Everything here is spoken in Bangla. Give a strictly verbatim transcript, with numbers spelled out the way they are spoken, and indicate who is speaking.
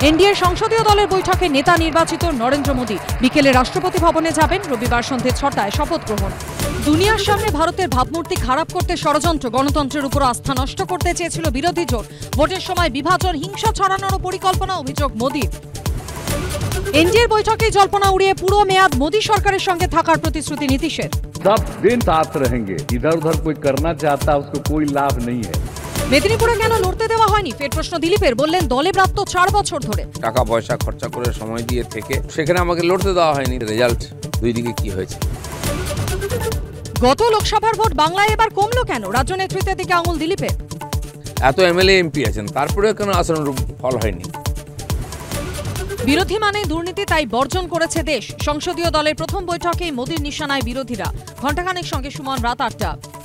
Speaker 1: এনডিএ সংসদীয় দলের বৈঠকে নেতা নির্বাচিত নরেন্দ্র মোদি বিকেলে রাষ্ট্রপতি ভবনে যাবেন। রবিবার সন্ধ্যে ছটায় শপথ গ্রহণ। দুনিয়ার সামনে ভারতের ভাবমূর্তি খারাপ করতে ষড়যন্ত্র, গণতন্ত্রের উপর আস্থা নষ্ট করতে চেয়েছিল বিরোধী জোট। ভোটের সময় বিভাজন, হিংসা ছড়ানোর পরিকল্পনা, অভিযোগ মোদির। এনডিএর বৈঠকে জল্পনা উড়িয়ে পুরো মেয়াদ মোদি সরকারের সঙ্গে থাকার প্রতিশ্রুতি নীতিশের।
Speaker 2: सब दिन साथ रहेंगे, इधर उधर कोई करना चाहता उसको कोई लाभ नहीं है।
Speaker 1: মেদিনীপুরে কেন লড়তে দেওয়া হয়নি ফের প্রশ্ন দিলীপের। বললেন দলে প্রাপ্ত চার বছর ধরে
Speaker 3: টাকা পয়সা খরচা করে সময় দিয়ে থেকে সেখানে আমাকে লড়তে দেওয়া হয়নি। রেজাল্ট দুই দিকে কি হয়েছে।
Speaker 1: গত লোকসভার ভোট বাংলায় এবার কমলো কেন? রাজ্য নেতৃত্বের দিকে আঙুল দিলীপের।
Speaker 3: এত এমএলএ এমপি আছেন, তারপরেও কেন আসনের ফল হয়নি।
Speaker 1: বিরোধী মানে দুর্নীতি, তাই বর্জন করেছে দেশ। সংসদীয় দলের প্রথম বৈঠকে মোদির নিশানায় বিরোধীরা। ঘণ্টাখানেক সঙ্গে সুমন, রাত আটটা।